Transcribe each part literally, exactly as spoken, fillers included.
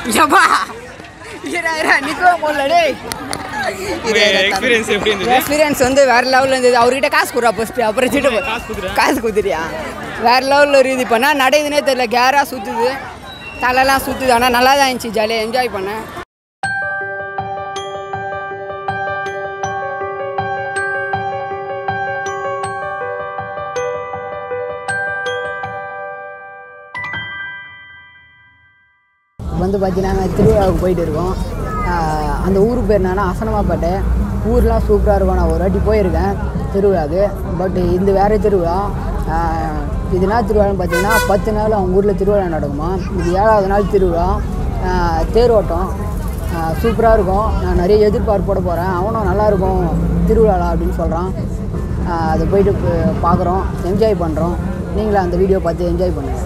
எப்பா இரா இரா நிக்கோ போல டேய் எக்ஸ்பீரியன்ஸ் எப்படி இருந்தது எக்ஸ்பீரியன்ஸ் வந்து வேற லெவல்ல இருந்தது அவர்கிட்ட காசு குடுறா ஃபர்ஸ்ட் அப்புறம் சீட்டு காசு குடுறா காசு குடுறியா வேற லெவல்ல இருக்குது இப்ப நான் நடக்குதுனே தெரியல கேரா சுத்துது தலைலாம் சுத்துது ஆனா நல்லா தான் இருந்துச்சு ஜாலியா என்ஜாய் பண்ணேன் வந்து பார்த்தீங்கன்னா திருவிழாவுக்கு போயிட்டு இருக்கோம் அந்த ஊருக்கு பேர் என்னன்னா அசனமாப்பேட்டை ஊர்லாம் சூப்பராக இருக்கும் நான் ஒரு வாட்டி போயிருக்கேன் திருவிழாவுக்கு பட் இந்த வேறு திருவிழா இது என்ன திருவிழான்னு பார்த்தீங்கன்னா பத்து நாள் அவங்க ஊரில் திருவிழா நடக்குமா இது ஏழாவது நாள் திருவிழா தேரோட்டம் சூப்பராக இருக்கும் நான் நிறைய எதிர்பார்ப்போட போகிறேன் அவனும் நல்லாயிருக்கும் திருவிழாலாம் அப்படின்னு சொல்கிறான் அதை போயிட்டு பார்க்குறோம் என்ஜாய் பண்ணுறோம் நீங்களும் அந்த வீடியோ பார்த்து என்ஜாய் பண்ணுங்கள்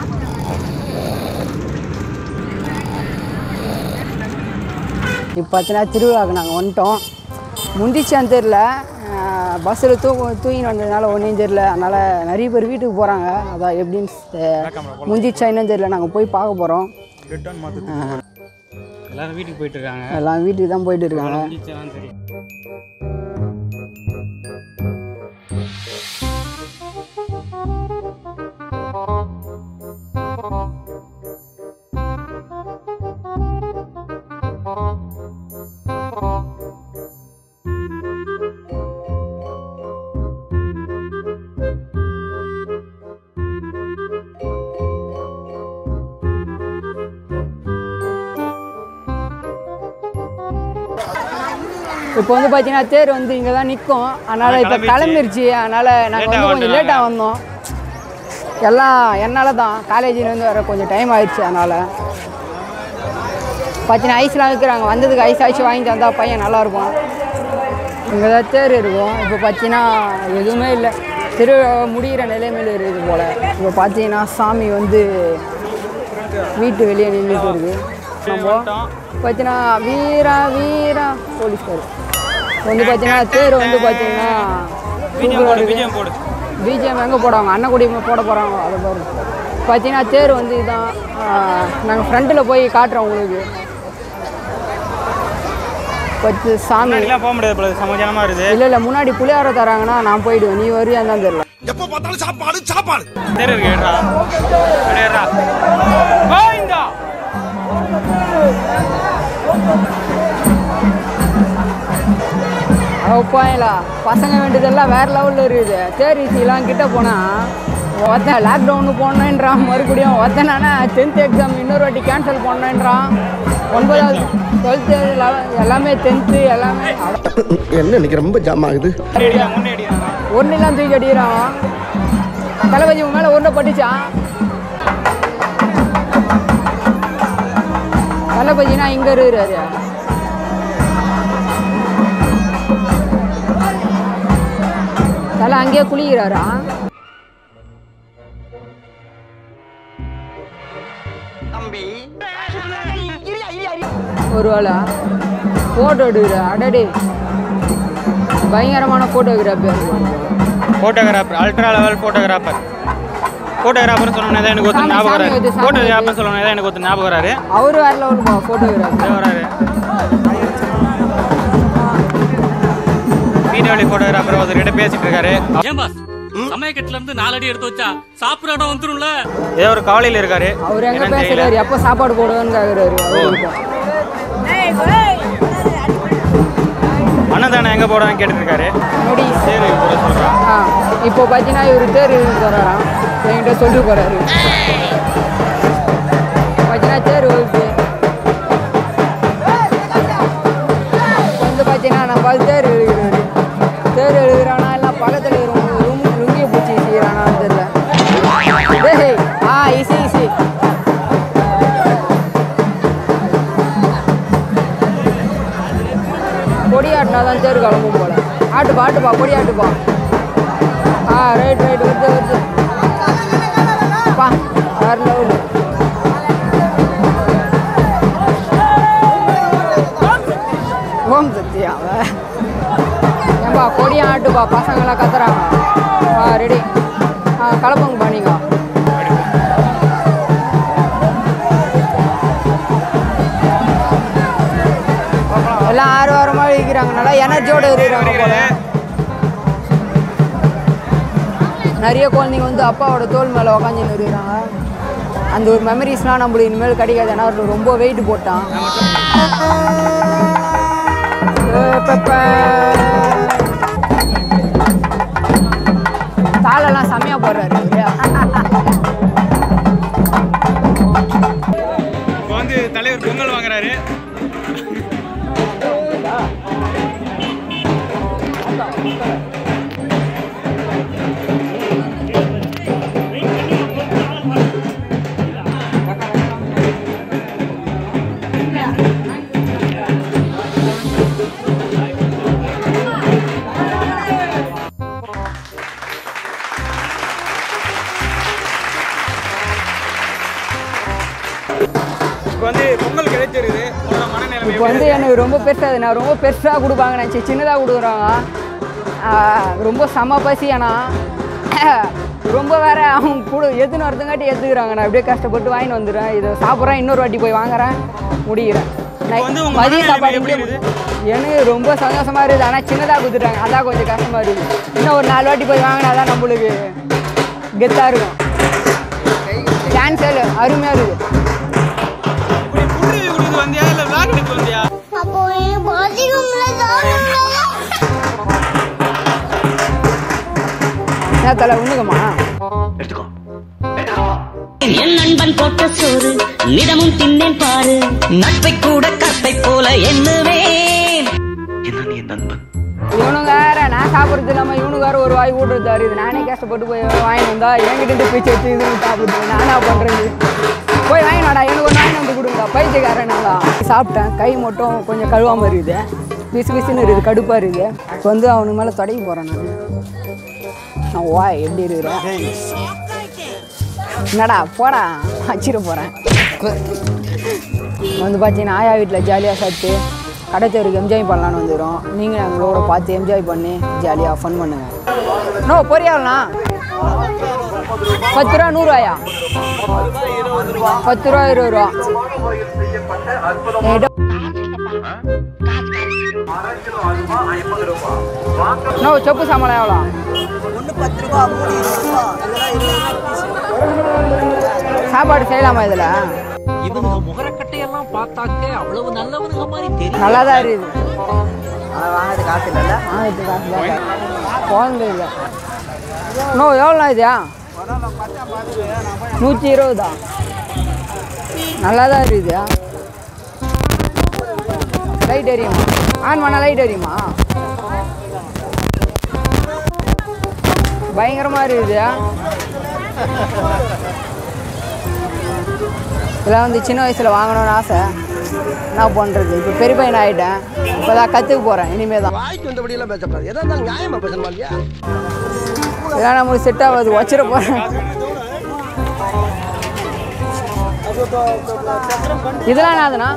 இப்போ பார்த்தீங்கன்னா திருவிழாவுக்கு நாங்கள் வந்துட்டோம் முந்திச்சான்னு தெரில பஸ்ஸில் தூ தூங்கின்னு வந்ததுனால ஒன்றும் தெரில அதனால் நிறைய பேர் வீட்டுக்கு போகிறாங்க அதான் எப்படின்னு முந்திச்சா என்னன்னு தெரில நாங்கள் போய் பார்க்க போகிறோம் எல்லாரும் வீட்டுக்கு போயிட்டு இருக்காங்க எல்லாம் வீட்டுக்கு தான் போயிட்டு இருக்காங்க இப்போ வந்து பார்த்தீங்கன்னா தேர் வந்து இங்கே தான் நிற்கும் அதனால் இப்போ கிளம்பிருச்சு அதனால் நாங்கள் வந்து கொஞ்சம் லேட்டாக வந்தோம் எல்லாம் என்னால் தான் காலேஜிலேருந்து வர கொஞ்சம் டைம் ஆயிடுச்சு அதனால் பார்த்தீங்கன்னா ஐஸ்லாம் விற்கிறாங்க வந்ததுக்கு ஐஸ் ஐஸ் வாங்கிட்டு வந்தால் பையன் நல்லாயிருக்கும் இங்கே தான் தேர் இருக்கும் இப்போ பார்த்தீங்கன்னா எதுவுமே இல்லை திருவிழா முடிகிற நிலைமையில் இருக்குது போல் இப்போ பார்த்தீங்கன்னா சாமி வந்து வீட்டு வெளியே நின்றுட்டு இருக்குது நம்ம பார்த்தீங்கன்னா வீரா வீரா போலீஸ்கார் வந்து பார்த்தீங்கன்னா தேர் வந்து பார்த்தீங்கன்னா பிஜிஎம் எங்கே போடுவாங்க அன்னக்குடி போட போகிறாங்க அதை பாரு பார்த்தீங்கன்னா தேர் வந்து இதுதான் நாங்கள் ஃப்ரண்ட்டில் போய் காட்டுறோம் உங்களுக்கு பத்து சாமி போக முடியாது சமாதானமாக இருக்குது இல்லை இல்லை முன்னாடி புளியார தராங்கன்னா நான் போயிடுவேன் நீ வரியான்னு தான் தெரியல எப்போ பார்த்தாலும் சாப்பாடு சாப்பாடு தேர் இருக்கு போயிலா பசங்க வேண்டியதெல்லாம் வேறு லெவலில் இருக்குது தேர் ஈஸிலாம் கிட்ட போனால் ஒருத்தன் லாக்டவுனு போனேன்றான் மறுபடியும் ஒருத்தனானா டென்த் எக்ஸாம் இன்னொரு வாட்டி கேன்சல் பண்ணேன்றான் ஒன்பதாவது டுவெல்த்து லெவன் எல்லாமே டென்த்து எல்லாமே என்ன இன்னைக்கு ரொம்ப ஜாம் ஆகுது ஒன்றுலாம் தூக்கி அடிக்கிறான் தளபதி உன் மேலே ஒன்றை பட்டுச்சான் தளபதினா இங்கே இருக்கிறாரு தலை அங்கேயே குளிக்கிறாரா ஒரு வேளை ஃபோட்டோ எடுக்கிற அடடே பயங்கரமான photographer photographer ultra level photographer photographer சொன்னோன்னே தான் எனக்கு ஒருத்தர் ஞாபகம் வராரு ஃபோட்டோகிராஃபர் சொன்னோன்னே தான் எனக்கு ஒருத்தர் ஞாபகம் வராரு அவரு வேற லெவல் ஃபோட்டோகிராஃபர் வராரு வீடியோலி ஃபோட்டோகிராஃபர் ஒருத்தர்கிட்ட பேசிட்டு இருக்காரு ஏன் பாஸ் சமயக்கட்டுல இருந்து நாலடி எடுத்து வச்சா சாப்பிட இடம் வந்துரும்ல ஏதோ ஒரு கவலையில இருக்காரு அவர் எங்க பேசுறாரு எப்ப சாப்பாடு போடுவேன்னு கேக்குறாரு அண்ணதானே எங்க போடுவான்னு கேட்டுட்டு இருக்காரு சரி சொல்றான் இப்போ பாத்தீங்கன்னா இவரு தேர் போறாராம் என்கிட்ட சொல்லி போறாரு பாத்தீங்கன்னா தேர் வருது வந்து பாத்தீங்கன்னா நம்ம தேர் எழுதுறாரு தேர் எழுதுறானா எல்லாம் பக்கத்துல ரூம் லுங்கிய பூச்சி செய்யறானான்னு தெரியல ஆ ஈஸி ஈஸி கொடி ஆட்டினா தான் தேர் கிளம்பும் போல ஆட்டுப்பா ஆட்டுப்பா கொடி ஆட்டுப்பா ஆ ரைட் ரைட் வருது வருது பா வேறு லெவலு ஓம் சத்தியா ஏன்பா கொடியை ஆட்டுப்பா பசங்களாம் கத்துறாங்க ஆ ரெடி ஆ கலப்பங்க பண்ணிங்க எனர்ஜியோட இருக்கிறாங்க போல. நிறைய குழந்தைங்க வந்து அப்பாவோட தோல் மேலே உக்காந்துன்னு இருக்கிறாங்க. அந்த ஒரு மெமரிஸ்லாம் நம்மளுக்கு இனிமேல் கிடைக்காது. ஏன்னா ரொம்ப வெயிட் போட்டான். தாளெல்லாம் செம்மையா போடுறாரு. இப்போ வந்து தலைவர் பொங்கல் வாங்குறாரு. வந்து பொங்கல் கிடைச்சிருக்குது. மனநிலைமை இப்போ வந்து எனக்கு ரொம்ப பெருசாக நான் ரொம்ப பெருசாக கொடுப்பாங்க நினச்சி சின்னதாக கொடுக்குறாங்க. ரொம்ப செம பசி. ஆனால் ரொம்ப வேற அவங்க கூட எதுன்னு வரதுங்காட்டி எடுத்துக்கிறாங்க. நான் அப்படியே கஷ்டப்பட்டு வாங்கிட்டு வந்துடுறேன். இதை சாப்பிட்றேன், இன்னொரு வாட்டி போய் வாங்குறேன், முடிகிறேன். மதிய சாப்பாடு எனக்கு ரொம்ப சந்தோஷமா இருக்குது. ஆனால் சின்னதாக கொடுத்துட்டாங்க, அதான் கொஞ்சம் கஷ்டமாக இருக்குது. இன்னும் ஒரு நாலு வாட்டி போய் வாங்கினா தான் நம்மளுக்கு கெத்தாக இருக்கும். கேன்சல் அருமையாக இருக்குது. வந்தியா இல்ல vlog எடுக்க வந்தியா? அப்போ பாத்ரூம்ல என்ன தல உண்ணுகமா எடுத்துக்கோ. என் நண்பன் போட்ட சோறு நிதமும் தின்னேன் பாரு. நட்பை கூட கத்தை போல எண்ணுவேன். என்ன நீ நண்பன்? இவனுங்க வேற நான் சாப்பிட்றது இல்லாம இவனுக்கு வேற ஒரு வாய் ஊடுறது. இது நானே கஷ்டப்பட்டு போய் வாங்கிட்டு வந்தா என்கிட்ட பிச்சு வச்சு இது சாப்பிட்டு நானா பண்றது. போய் வாங்கினாடா எனக்கு ஒரு வாங்கி வந்து கொடுங்க. பைத்தியக்காரனாடா. சாப்பிட்டேன், கை மட்டும் கொஞ்சம் கழுவாமல் இருக்குது. பிசு பிசுன்னு இருக்குது, கடுப்பாக இருக்குது. இப்போ வந்து அவனுக்கு மேலே தொடங்கி போகிறேன். நான் நான் வா எப்படி இருக்கிறேன் என்னடா போடா வச்சிட போகிறேன். வந்து பார்த்தீங்கன்னா ஆயா வீட்டில் ஜாலியாக சாப்பிட்டு கடைத்தேருக்கு என்ஜாய் பண்ணலான்னு வந்துடும். நீங்கள் எங்களோட பார்த்து என்ஜாய் பண்ணி ஜாலியாக ஃபன் பண்ணுங்கள். நோ பொரியாள்ண்ணா பத்து ரூபா நூறுரூவாயா? பத்து ரூபா இருபது ரூபா. நோ சொப்பு சாமான் எவ்வளோ? சாப்பாடு செய்யலாமா இதில்? இவனுங்க முகரக்கட்டையெல்லாம் பார்த்தாக்க அவ்வளவு நல்லவனுங்க மாதிரி தெரியும். நல்லா தான் இருக்குது. வாங்கிட்டு காசு இல்லைல்ல? வாங்கிட்டு காசு இல்லை, குழந்தை இல்லை. நோ எவ்வளோண்ணா இதுயா? நூற்றி இருபதா? நல்லா தான் இருக்குதுயா. லைட் எரியுமா? ஆன் பண்ணால் லைட் எரியுமா? பயங்கரமாக இருக்குதுயா. இதெல்லாம் வந்து சின்ன வயசில் வாங்கணும்னு ஆசை. என்ன பண்ணுறது, இப்போ பெரிய பையன் ஆகிட்டேன். இப்போ தான் கற்றுக்க போகிறேன். இனிமேல் தான் வாய்க்கு வந்தபடியெல்லாம் பேசப்படாது. எதா இருந்தாலும் நியாயமாக பேசணுமா இல்லையா? இதெல்லாம் நம்மளுக்கு செட் ஆகாது, வச்சிட போகிறேன். இதெல்லாம் என்னதுண்ணா?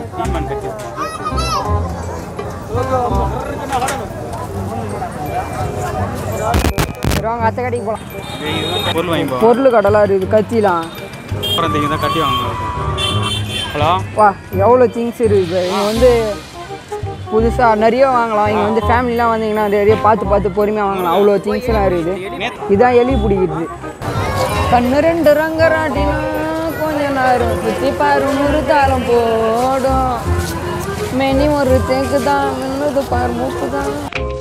வாங்க அத்தை கடைக்கு போகலாம். பொருள் வாங்கி பொருள் கடலாக இருக்குது, கத்திலாம் கட்டி வாங்க. ஹலோ வா எவ்வளோ திங்ஸ் இருக்குது. இங்கே வந்து புதுசாக நிறைய வாங்கலாம். இங்கே வந்து ஃபேமிலிலாம் வந்தீங்கன்னா நிறைய பார்த்து பார்த்து பொறுமையாக வாங்கலாம். அவ்வளோ திங்ஸ்லாம் இருக்குது. இதான் எலி பிடிக்கிறது. கண்ணு ரெண்டு ரங்கராட்டினா கொஞ்ச நேரம் சுற்றி பாரு நூறு தாளம் போடும். மெனி ஒரு தேக்கு தான் மின்னது பாரு மூக்கு தான்.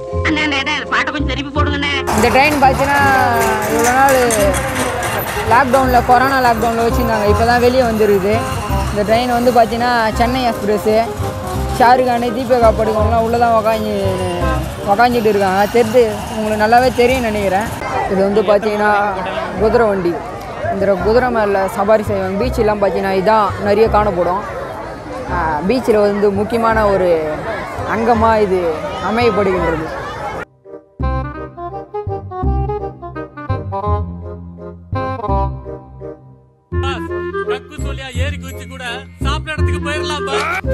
இந்த ட்ரெயின் பார்த்தீங்கன்னா இவ்வளோ நாள் லாக்டவுனில் கொரோனா லாக்டவுனில் வச்சுருந்தாங்க. இப்போ தான் வெளியே வந்துருக்குது. இந்த ட்ரெயின் வந்து பார்த்தீங்கன்னா சென்னை எக்ஸ்பிரஸ்ஸு. ஷாருக்கானு தீபிகா படுகோம்லாம் உள்ளே தான் உக்காஞ்சி உக்காஞ்சிட்டு இருக்காங்க. தெரிஞ்சு உங்களுக்கு நல்லாவே தெரியும் நினைக்கிறேன். இது வந்து பார்த்தீங்கன்னா குதிரை வண்டி. இந்த குதிரை மேலே சவாரி செய்வாங்க. பீச்செலாம் பார்த்தீங்கன்னா இதுதான் நிறைய காணப்படும். பீச்சில் வந்து முக்கியமான ஒரு அங்கமாக இது அமையப்படுகின்றது. ஏறி குச்சி கூட சாப்பிட்ட இடத்துக்கு போயிடலாம்.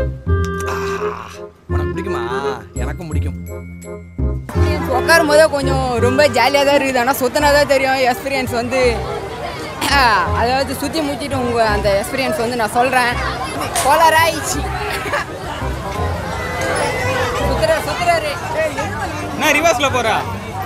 உனக்கு பிடிக்குமா? எனக்கும் பிடிக்கும். உட்காரும் போதே கொஞ்சம் ரொம்ப ஜாலியாக தான் இருக்குது. ஆனால் சுத்தினா தான் தெரியும் எக்ஸ்பீரியன்ஸ் வந்து. அதாவது சுற்றி முடிச்சுட்டு உங்கள் அந்த எக்ஸ்பீரியன்ஸ் வந்து நான் சொல்கிறேன். போலராயிடுச்சு சுத்துற சுத்துறாரு. நான் ரிவர்ஸில் போகிறா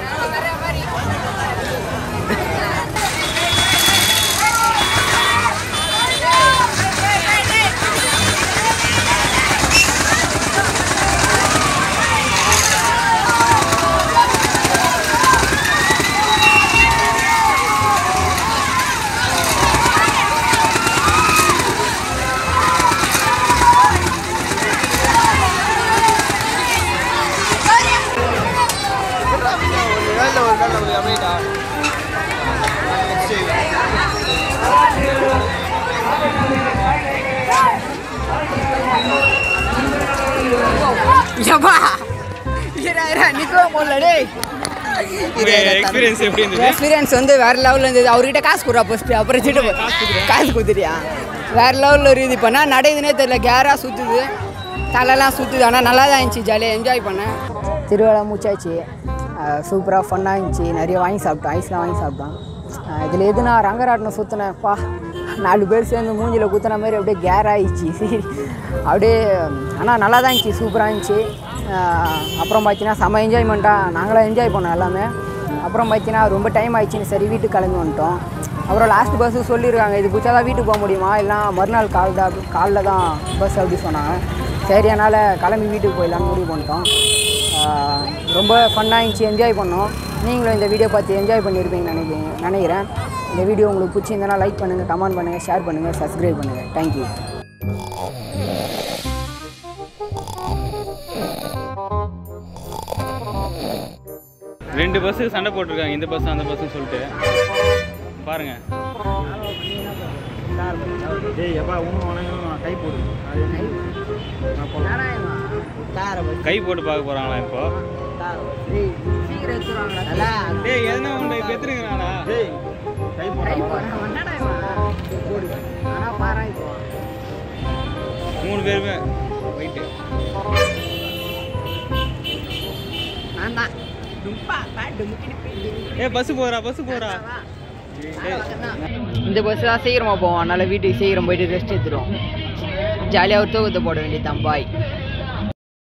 எக்ஸ்பீரியன்ஸ் எப்படி இருந்தது? எக்ஸ்பீரியன்ஸ் வந்து வேற லெவலில் இருந்தது. அவர்கிட்ட காசு கொடுறா ஃபஸ்ட்டு, அப்புறம் சீட்டு காசு கொடுத்துட்டியா வேற லெவலில் இருக்குது. இப்போ நான் நடையுதுனே தெரியல, கேராக சுற்றுது, தலைலாம் சுற்றுது. ஆனால் நல்லா தான் இருந்துச்சு, ஜாலியாக என்ஜாய் பண்ணேன். திருவிழா மூச்சாச்சு, சூப்பராக ஃபன்னாக இருந்துச்சு. நிறைய வாங்கி சாப்பிட்டோம், ஐஸ்லாம் வாங்கி சாப்பிட்டோம். இதில் எது நான் ரங்கராட்டினம் சுற்றினேன்ப்பா, நாலு பேர் சேர்ந்து மூஞ்சில் குத்துன மாதிரி அப்படியே கேர் ஆகிடுச்சு அப்படியே. ஆனால் நல்லா தான் இருந்துச்சு, சூப்பராக இருந்துச்சு. அப்புறம் பார்த்தீங்கன்னா செம்ம என்ஜாய்மெண்ட்டாக நாங்களாம் என்ஜாய் பண்ணோம் எல்லாமே. அப்புறம் பார்த்தீங்கன்னா ரொம்ப டைம் ஆயிடுச்சுன்னு சரி வீட்டுக்கு கிளம்பி வந்துட்டோம். அப்புறம் லாஸ்ட் பஸ்ஸு சொல்லியிருக்காங்க, இது பிடிச்சா தான் வீட்டுக்கு போக முடியுமா, இல்லை மறுநாள் கால் தான் காலைல தான் பஸ் அப்படி சொன்னாங்க. சரி அதனால் கிளம்பி வீட்டுக்கு போயிடலான்னு முடிவு பண்ணிட்டோம். ரொம்ப ஃபன்னாக இருந்துச்சு, என்ஜாய் பண்ணோம். நீங்களும் இந்த வீடியோ பார்த்து என்ஜாய் பண்ணியிருப்பீங்கன்னு நினைக்கிறேன் நினைக்கிறேன் இந்த வீடியோ உங்களுக்கு பிடிச்சிருந்தனா லைக் பண்ணுங்கள், கமெண்ட் பண்ணுங்கள், ஷேர் பண்ணுங்கள், சப்ஸ்கிரைப் பண்ணுங்கள். தேங்க்யூ. ரெண்டு பஸ்ஸுக்கு சண்டை போட்டிருக்காங்க, இந்த பஸ் அந்த பஸ்ஸுன்னு சொல்லிட்டு பாருங்க. கை போடு, கை போட்டு பார்க்க போறாங்களா இப்போ? டேய் எதுனா உண்டை பெத்துறீங்கடா. டேய் கை போடுடா. ஆனா பாறா இப்போ மூணு பேருமே வெயிட். நான்தா டும்பா பா டுமுக்கிடி பிடி. ஏய் பஸ் போறா, பஸ் போறா. இந்த பஸ் தான் சீக்கிரமா போவோம், அதனால வீட்டுக்கு சீக்கிரம் போயிட்டு ரெஸ்ட் எடுத்துருவோம். ஜாலியாக ஒரு தூக்கத்தை போட வேண்டியதான். பாய்.